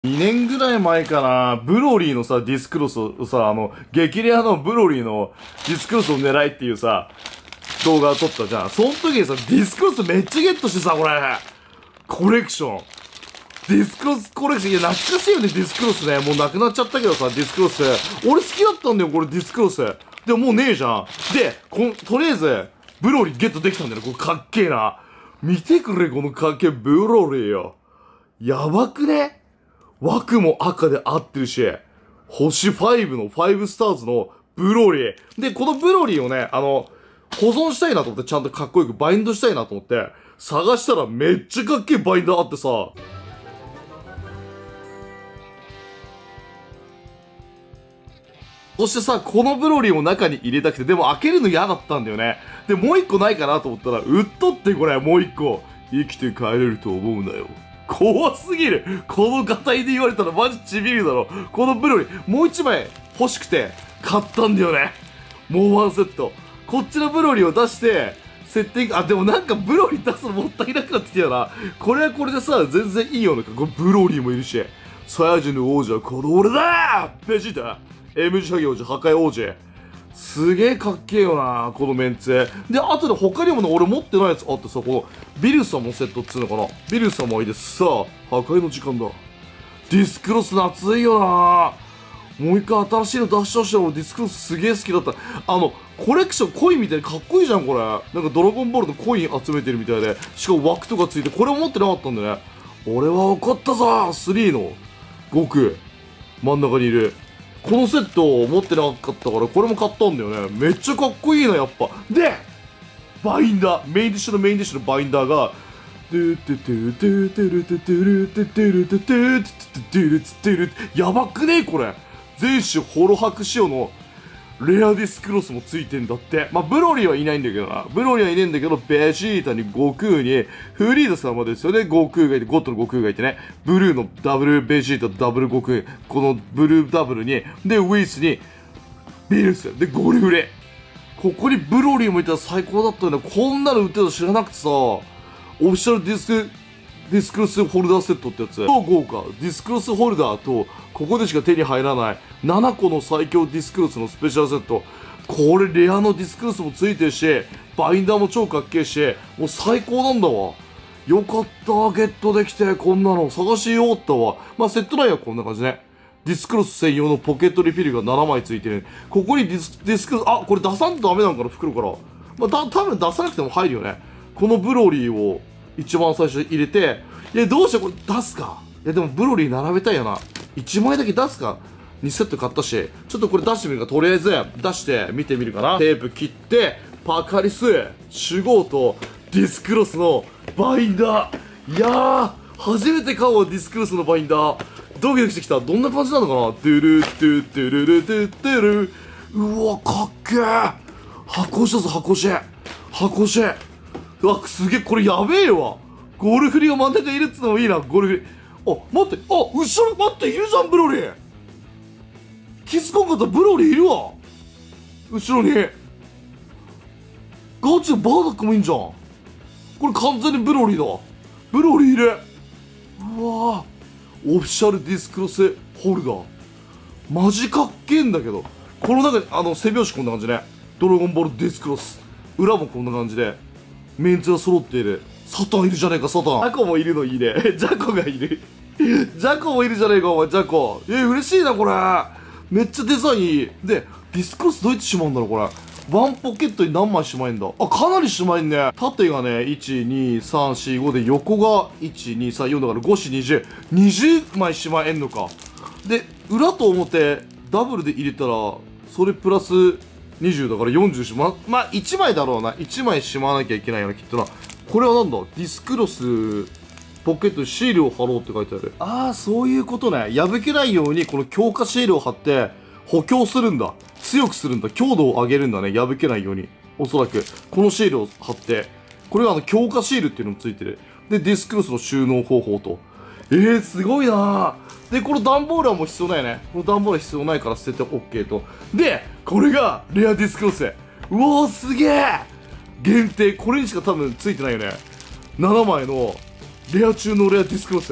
2年ぐらい前かな、ブロリーのさ、ディスクロスをさ、激レアのブロリーのディスクロスを狙いっていうさ、動画を撮ったじゃん。その時にさ、ディスクロスめっちゃゲットしてさ、これ、コレクション。ディスクロスコレクション。いや、懐かしいよね、ディスクロスね。もうなくなっちゃったけどさ、ディスクロス。俺好きだったんだよ、これ、ディスクロス。でももうねえじゃん。で、とりあえず、ブロリーゲットできたんだよね。これかっけえな。見てくれ、このかっけえブロリーよ。やばくね？枠も赤で合ってるし、星5の5スターズのブロリー。で、このブロリーをね、保存したいなと思って、ちゃんとかっこよくバインドしたいなと思って、探したらめっちゃかっけえバインダーあってさ、そしてさ、このブロリーも中に入れたくて、でも開けるの嫌だったんだよね。で、もう一個ないかなと思ったら、売っとってこれ、もう一個。生きて帰れると思うなよ。怖すぎる。このガタイで言われたらマジちびるだろ。このブロリー、もう一枚欲しくて買ったんだよね。もうワンセット。こっちのブロリーを出して、セッティング、でもなんかブロリー出すのもったいなくなってきたよな。これはこれでさ、全然いいよね。これブロリーもいるし。サイヤ人の王者はこの俺だーベジータ !M 字ハゲ王子、破壊王子。すげえかっけえよな、このメンツ。で、あとで他にもね、俺持ってないやつあってさ、この、ビル様セットっつうのかな。ビル様いいです。さあ、破壊の時間だ。ディスクロス夏いよな。もう一回新しいの出してほしい。俺ディスクロスすげえ好きだった。コレクションコインみたいにかっこいいじゃん、これ。なんかドラゴンボールのコイン集めてるみたいで。しかも枠とかついて、これも持ってなかったんだね。俺は怒ったぞ !3 の悟空。真ん中にいる。このセットを持ってなかったから、これも買ったんだよね。めっちゃかっこいいな、やっぱ。で、バインダー。メインディッシュのメインディッシュのバインダーが、やばくねこれ。全種ホロ白仕様のレアディスクロスもついてんだって。まあ、ブロリーはいないんだけどな。ブロリーはいないんだけど、ベジータに悟空に、フリーダ様ですよね。悟空がいて、ゴッドの悟空がいてね。ブルーのダブルベジータ、ダブル悟空。このブルーダブルに、で、ウィスに、ビルス。で、ゴリフレ。ここにブロリーもいたら最高だったよね。こんなの売ってたの知らなくてさ、オフィシャルディスクロスホルダーセットってやつ。超豪華。ディスクロスホルダーと、ここでしか手に入らない7個の最強ディスクロスのスペシャルセット。これレアのディスクロスもついてるし、バインダーも超かっけえし、もう最高なんだわ。よかった、ゲットできて、こんなの探しようったわ。まあセット内はこんな感じね。ディスクロス専用のポケットリフィルが7枚ついてる。ここにディスクロス、これ出さんとダメなのかな、袋から。まあ多分出さなくても入るよね。このブロリーを一番最初に入れて、いや、どうしてこれ出すか。いや、でもブロリー並べたいよな。1枚だけ出すか。2セット買ったし、ちょっとこれ出してみるか。とりあえず出して見てみるかな。テープ切って、パカリス、シュゴーとディスクロスのバインダー。いやー、初めて買おう、ディスクロスのバインダー。ドキドキしてきた。どんな感じなのかな。ドゥルドゥドゥルルドゥドゥル。うわ、かっけー。箱押しだぞ、箱押し。箱押し。うわ、すげえ、これやべえわ。ゴルフリが真ん中いるっつうのもいいな、ゴルフリ。待って、後ろ、待って、いるじゃん、ブロリー。気づかんかったらブロリーいるわ。後ろに。ガチのバーダックもいいんじゃん。これ完全にブロリーだ。ブロリーいる。うわぁ。オフィシャルディスクロスホルダー。マジかっけえんだけど。この中に、背拍子こんな感じね。ドラゴンボールディスクロス。裏もこんな感じで。メンツが揃っている。サタンいるじゃねえか、サタン。ジャコもいるのいいね。ジャコがいる。ジャコもいるじゃねえか、お前、ジャコ。嬉しいな、これ。めっちゃデザインいい。で、ディスクロスどうやってしまうんだろう、これ。ワンポケットに何枚しまえんだ。かなりしまえんね。縦がね、1、2、3、4、5で、横が1、2、3、4だから5、4、20。20枚しまえんのか。で、裏と表、ダブルで入れたら、それプラス20だから40しま、1枚だろうな。1枚しまわなきゃいけないよな、きっとな。これはなんだ、ディスクロス、ポケットにシールを貼ろうって書いてある。そういうことね。破けないようにこの強化シールを貼って補強するんだ。強くするんだ。強度を上げるんだね。破けないように。おそらく。このシールを貼って。これが強化シールっていうのもついてる。で、ディスクロスの収納方法と。すごいなぁ。で、この段ボールはもう必要ないよね。この段ボールは必要ないから捨てて OK と。で、これがレアディスクロス。うおー、すげえ限定。これにしか多分ついてないよね。7枚のレア中のレアディスクロス。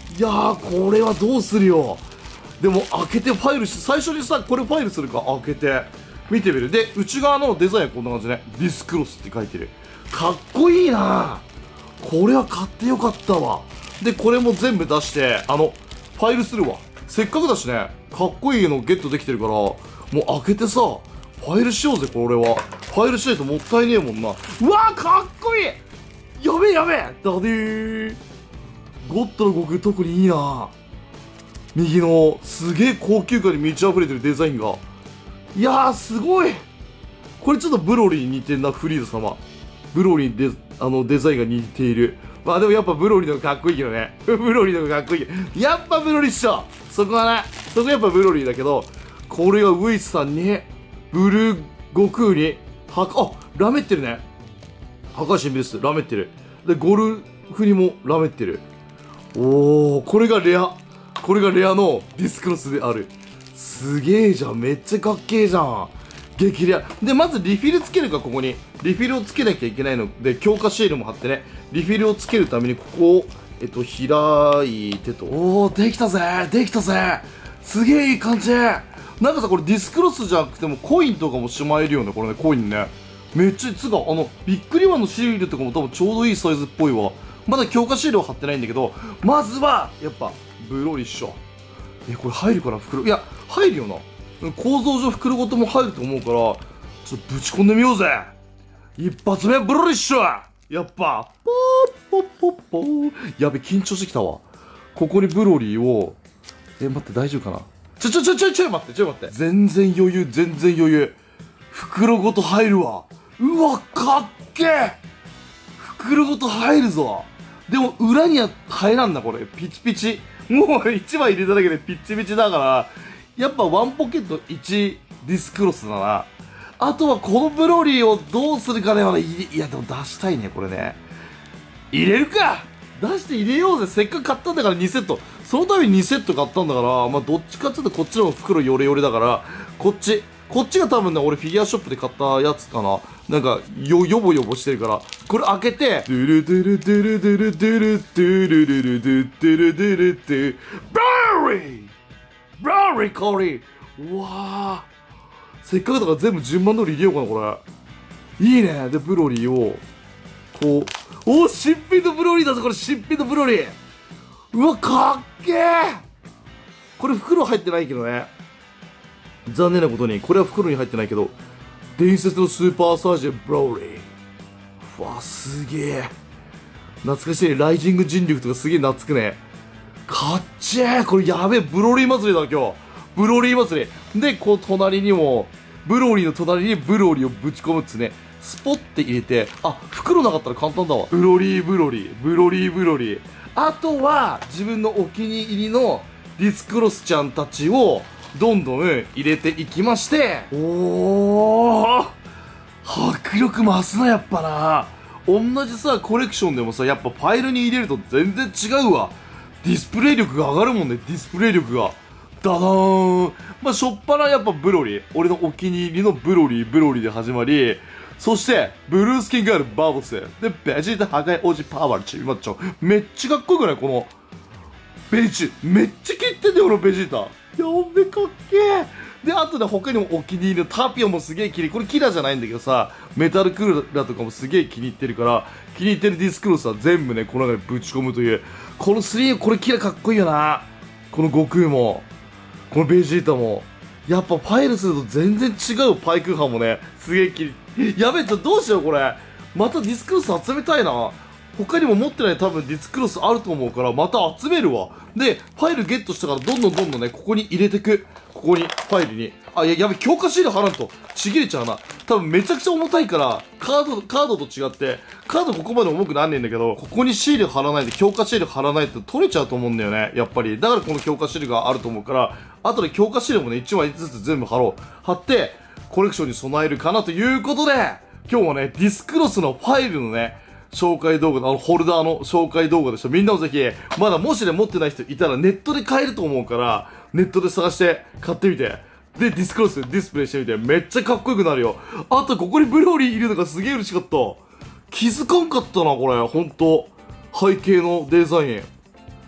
いやー、これはどうするよ。でも開けてファイルして、最初にさ、これファイルするか開けて見てみる。で、内側のデザインはこんな感じね。ディスクロスって書いてる。かっこいいな。これは買ってよかったわ。で、これも全部出してファイルするわ。せっかくだしね、かっこいいのゲットできてるから、もう開けてさファイルしようぜ。これはファイルしないともったいねえもんな。うわー、かっこいい。やべえやべえだでー。ゴッドの悟空特にいいな。右のすげえ高級感に満ち溢れてるデザインが、いやーすごい。これちょっとブロリーに似てんな。フリーザ様ブロリーでデザインが似ている。まあでもやっぱブロリーの方がかっこいいけどね。ブロリーの方がかっこいい。やっぱブロリーっしょ。そこはね、そこやっぱブロリーだけど、これがウイスさんにブルー悟空にラメってるね。破壊神ベースラメってる。でゴルフにもラメってる。おー、これがレアのディスクロスである。すげえじゃん。めっちゃかっけえじゃん。激レアで、まずリフィルつけるか。ここにリフィルをつけなきゃいけないので、強化シールも貼ってね。リフィルをつけるためにここを開いてと。おー、できたぜできたぜ。すげえいい感じ。なんかさ、これディスクロスじゃなくてもコインとかもしまえるよね。これね、コインね。めっちゃつがビックリマンのシールとかも多分ちょうどいいサイズっぽいわ。まだ強化シールは貼ってないんだけど、まずはやっぱブロリッシュ。これ入るかな。袋、いや入るよな。構造上袋ごとも入ると思うから、ちょっとぶち込んでみようぜ。一発目ブロリッシュ。やっぱポーポッポッポー。やべ、緊張してきたわ。ここにブロリーを待って、大丈夫かな。ちょ待って全然余裕。袋ごと入るわ。うわ、かっけえ。袋ごと入るぞ。でも裏には入らんな。これピチピチ。もう1枚入れただけでピッチピチだから、やっぱワンポケット1ディスクロスだな。あとはこのブロリーをどうするかね。いやでも出したいね。これね、入れるか。出して入れようぜ。せっかく買ったんだから2セット。そのために2セット買ったんだから、まあどっちかっていうとこっちの袋ヨレヨレだから、こっちが多分ね、俺フィギュアショップで買ったやつかな。なんかヨボヨボしてるから、これ開けてドゥルドゥルドゥルドゥルドゥルドゥルルルドゥドゥルドゥルドゥブロリー香り。うわー、せっかくだから全部順番通り入れようかな。これいいね。でブロリーをこう、お、新品のブロリーだぞ。これ新品のブロリー。うわ、かっけー。これ袋入ってないけどね、残念なことにこれは袋に入ってないけど、伝説のスーパーサージェンブロリー。うわ、すげえ懐かしいね。ライジング人力とかすげえ懐くね。かっちぇー。これやべえ、ブロリー祭りだ今日。ブロリー祭りで、こう隣にもブロリーの隣にブロリーをぶち込むっつね。スポッて入れて、袋なかったら簡単だわ。ブロリー。あとは自分のお気に入りのディスクロスちゃんたちをどんどん入れていきまして、おー、迫力増すな。やっぱな、同じさコレクションでもさ、やっぱファイルに入れると全然違うわ。ディスプレイ力が上がるもんね。ディスプレイ力がダダーン。まあしょっぱなやっぱブロリー、俺のお気に入りのブロリーで始まり、そしてブルースキンガールバーボスでベジータ破壊王子パワーチマッチョ。めっちゃかっこよくない？このベジめっちゃ切ってんだよ、このベジータ。やべ、かっけえ。で、あとで他にもお気に入りのタピオもすげえ気に入り、これキラーじゃないんだけどさ、メタルクーラーとかもすげえ気に入ってるから、気に入ってるディスクロスは全部ね、この中でぶち込むという。この3、これキラーかっこいいよな。この悟空も、このベジータも。やっぱファイルすると全然違う。パイクーハンもね、すげえ気に入り。やべえ、どうしようこれ。またディスクロス集めたいな。他にも持ってない多分ディスクロスあると思うから、また集めるわ。で、ファイルゲットしたからどんどんね、ここに入れてく。ここに、ファイルに。やべ、強化シール貼らんとちぎれちゃうな。多分めちゃくちゃ重たいから、カードと違って、カードここまで重くなんねえんだけど、ここにシール貼らないで、強化シール貼らないと取れちゃうと思うんだよね、やっぱり。だからこの強化シールがあると思うから、後で強化シールもね、1枚ずつ全部貼ろう。貼って、コレクションに備えるかなということで、今日はね、ディスクロスのファイルのね、紹介動画のホルダーの紹介動画でした。みんなもぜひ、まだもしね、持ってない人いたらネットで買えると思うから、ネットで探して買ってみて。で、ディスクロスでディスプレイしてみて。めっちゃかっこよくなるよ。あと、ここにブロリーいるのがすげえ嬉しかった。気づかんかったな、これ。ほんと。背景のデザイン。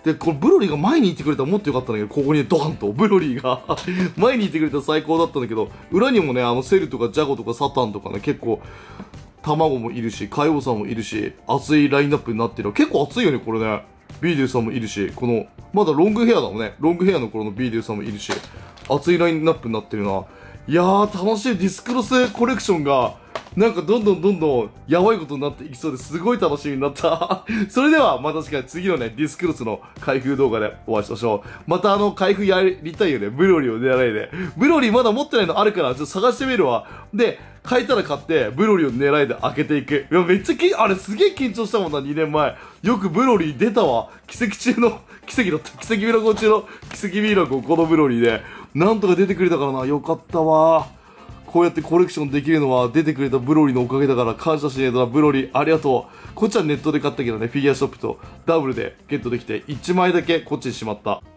で、このブロリーが前にいてくれたらもっとよかったんだけど、ここにドカンとブロリーが前にいてくれたら最高だったんだけど、裏にもね、セルとかジャゴとかサタンとかね、結構、卵もいるし、海王さんもいるし、熱いラインナップになってる。結構熱いよね、これね。ビーデューさんもいるし、この、まだロングヘアだもんね。ロングヘアの頃のビーデューさんもいるし、熱いラインナップになってるな。いやー、楽しいディスクロスコレクションが、なんかどんどんやばいことになっていきそうですごい楽しみになった。それではまた次のね、ディスクロスの開封動画でお会いしましょう。また開封やりたいよね。ブロリーを狙いで。ブロリーまだ持ってないのあるから、ちょっと探してみるわ。で、買えたら買って、ブロリーを狙いで開けていく。いや、めっちゃあれすげえ緊張したもんな、2年前。よくブロリー出たわ。奇跡中の、奇跡だった。奇跡ミラコ中の奇跡ミラコ、このブロリーで。なんとか出てくれたからな。よかったわ。こうやってコレクションできるのは出てくれたブロリーのおかげだから感謝しねえとな。ブロリーありがとう。こっちはネットで買ったけどね、フィギュアショップとダブルでゲットできて1枚だけこっちにしまった。